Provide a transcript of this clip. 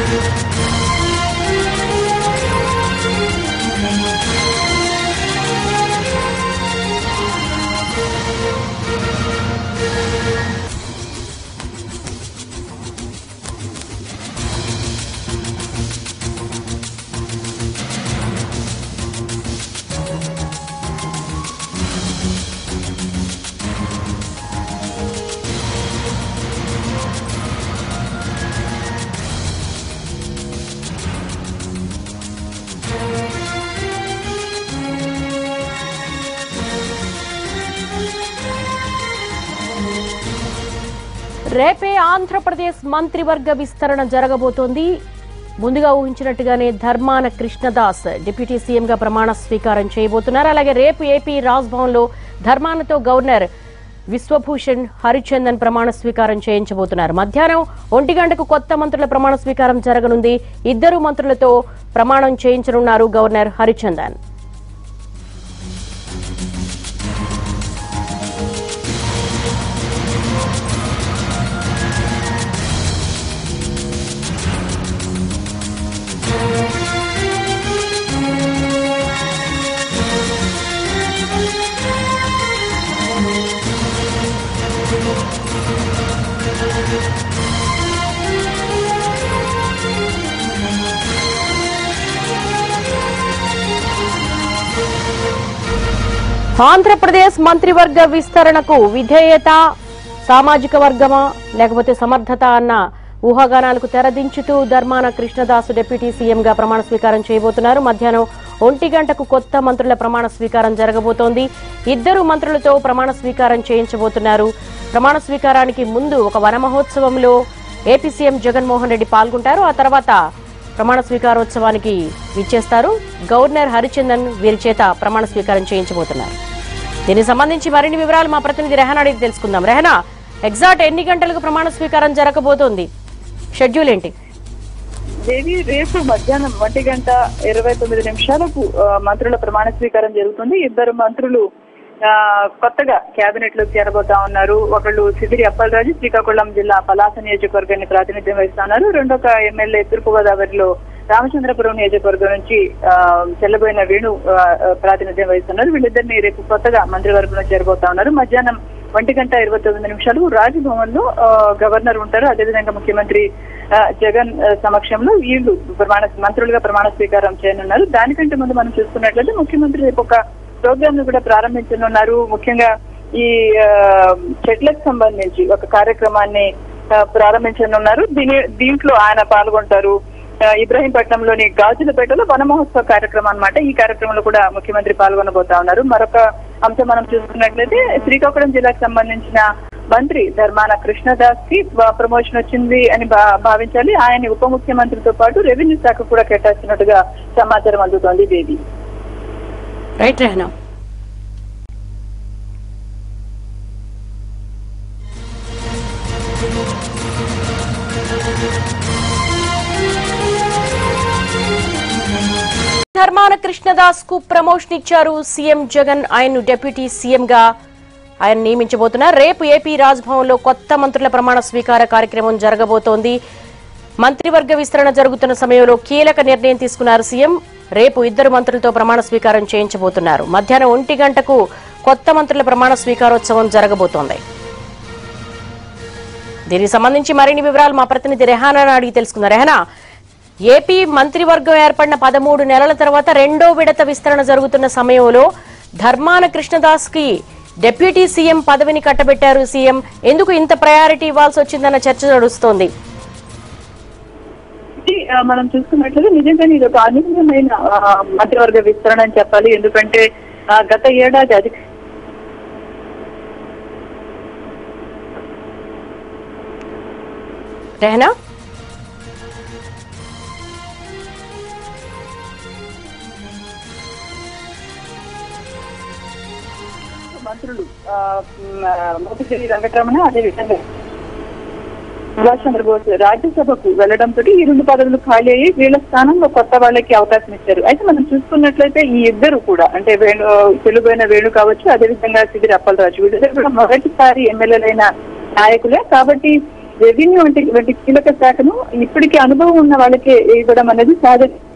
రేపే ఆంధ్రప్రదేశ్ మంత్రివర్గ విస్తరణ జరగబోతోంది. ముందుగా ఊహించినట్టుగానే ధర్మాన కృష్ణదాస్ డిప్యూటీ సీఎంగా ప్రమాణ స్వీకారం చేయబోతున్నారు. అలాగే రేపు ఏపీ రాజ్భవన్లో ధర్మానతో గవర్నర్ విశ్వభూషణ్ హరిచందన్ ప్రమాణ స్వీకారం చేయించబోతున్నారు. మధ్యాహ్నం 1 గంటకు కొత్త మంత్రుల ప్రమాణ స్వీకారం జరగనుంది. 2 మంత్రులతో ప్రమాణం చేయించనున్నారు గవర్నర్ హరిచందన్. ఆంధ్రప్రదేశ్ మంత్రివర్గ విస్తరణకు విధేయత, సామాజిక వర్గమా లేకపోతే సమర్థత అన్న ఊహాగానాలకు తెరదించుతూ ధర్మాన కృష్ణదాస్ డిప్యూటీ సీఎంగా ప్రమాణ స్వీకారం చేయబోతున్నారు. మధ్యాహ్నం 1 గంటకు కొత్త మంత్రుల ప్రమాణ స్వీకారం జరగబోతోంది. 2 మంత్రులతో ప్రమాణ స్వీకారం చేయించబోతున్నారు. ప్రమాణ స్వీకారానికి ముందు ఒక వన మహోత్సవంలో ఏపీ సీఎం జగన్మోహన్ రెడ్డి పాల్గొంటారు. ఆ తర్వాత ప్రమాణ స్వీకారోత్సవానికి విచ్చేస్తారు. గవర్నర్ హరిచందన్ వీరి చేత ప్రమాణ స్వీకారం చేయించబోతున్నారు. దీనికి సంబంధించి మరిన్ని వివరాలు మా ప్రతినిధి రెహనా అడిగి తెలుసుకుందాం. రెహనా, ఎగ్జాక్ట్ ఎన్ని గంటలకు ప్రమాణ స్వీకారం జరగబోతోంది? షెడ్యూల్ ఏంటి? దేవి, రేపు మధ్యాహ్నం 1:29 మంత్రుల ప్రమాణ స్వీకారం జరుగుతుంది. 2 మంత్రులు కొత్తగా కేబినెట్ లోకి చేరబోతా ఉన్నారు. ఒకళ్ళు సిదిరి అప్పలరాజు శ్రీకాకుళం జిల్లా పలాస నియోజకవర్గాన్ని ప్రాతినిధ్యం వహిస్తున్నారు. రెండొక ఎమ్మెల్యే తూర్పుగోదావరిలో రామచంద్రపురం నియోజకవర్గం నుంచి చెల్లబోయిన వేణు ప్రాతినిధ్యం వహిస్తున్నారు. వీళ్ళిద్దరిని రేపు కొత్తగా మంత్రివర్గంలో చేరబోతా ఉన్నారు. మధ్యాహ్నం 1:29 రాజ్భవన్ లో గవర్నర్ ఉంటారు. అదేవిధంగా ముఖ్యమంత్రి జగన్ సమక్షంలో వీళ్ళు మంత్రులుగా ప్రమాణ స్వీకారం చేయనున్నారు. దానికంటే ముందు మనం చూసుకున్నట్లయితే ముఖ్యమంత్రి రేపు ఒక ప్రోగ్రామ్ ను కూడా ప్రారంభించనున్నారు. ముఖ్యంగా ఈ చెట్లకు సంబంధించి ఒక కార్యక్రమాన్ని ప్రారంభించనున్నారు. దీంట్లో ఆయన పాల్గొంటారు. ఇబ్రహీంపట్నంలోని గాజులపేటలో వన మహోత్సవ కార్యక్రమం అన్నమాట. ఈ కార్యక్రమంలో కూడా ముఖ్యమంత్రి పాల్గొనబోతా ఉన్నారు. మరొక అంశం మనం చూసుకున్నట్లయితే శ్రీకాకుళం జిల్లాకు సంబంధించిన మంత్రి ధర్మాన కృష్ణదాస్ కి ప్రమోషన్ వచ్చింది అని భావించాలి. ఆయన ఉప ముఖ్యమంత్రితో పాటు రెవెన్యూ శాఖ కూడా కేటాయిస్తున్నట్టుగా సమాచారం అందుతోంది. దేవి, రైట్ రెహనా. ధర్మాన కృష్ణదాస్ కు ప్రమోషన్ ఇచ్చారు సీఎం జగన్. ఆయన్ను డిప్యూటీ సీఎం గా ఆయన నియమించబోతున్నారు. రేపు ఏపీ రాజ్భవన్ లో కొత్త మంత్రుల ప్రమాణ స్వీకార కార్యక్రమం జరగబోతోంది. మంత్రివర్గ విస్తరణ జరుగుతున్న సమయంలో కీలక నిర్ణయం తీసుకున్నారు సీఎం. రేపు 2 మంత్రులతో ప్రమాణ స్వీకారం చేయించబోతున్నారు. మధ్యాహ్నం 1 గంటకు కొత్త మంత్రుల ప్రమాణ స్వీకారోత్సవం జరగబోతోంది. దీనికి సంబంధించి మరిన్ని వివరాలు మా ప్రతినిధి రెహానా అడిగి తెలుసుకుందాం. రెహానా, ఏపీ మంత్రివర్గం ఏర్పడిన 13 నెలల తర్వాత 2వ విడత విస్తరణ జరుగుతున్న సమయంలో ధర్మాన కృష్ణదాస్ కి డిప్యూటీ సీఎం పదవిని కట్టబెట్టారు సీఎం. ఎందుకు ఇంత ప్రయారిటీ ఇవ్వాల్సి వచ్చిందన్న చర్చ నడుస్తోంది. మనం చూసుకున్నట్లయితే నిజంగానే ఇది ఒక అనూహ్యమైన మంత్రివర్గ విస్తరణ అని చెప్పాలి. ఎందుకంటే గత ఏడాది రెహనా, మంత్రులు మోపిదేవి వెంకటరమణ, అదేవిధంగా సుభాష్ చంద్రబోస్ రాజ్యసభకు వెళ్లడంతో ఈ 2 పదవులు ఖాళీ అయ్యి వీళ్ళ స్థానంలో కొత్త వాళ్ళకి అవకాశం ఇచ్చారు. అయితే మనం చూసుకున్నట్లయితే ఈ 2 కూడా అంటే తెలుగుైన వేణు కావచ్చు, అదేవిధంగా సిదిరి అప్పలరాజు వీళ్ళిద్దరు కూడా మొదటిసారి ఎమ్మెల్యేలైన నాయకులే. కాబట్టి రెవెన్యూ వంటి కీలక శాఖను ఇప్పటికీ అనుభవం ఉన్న వాళ్ళకి ఇవ్వడం అనేది సహజ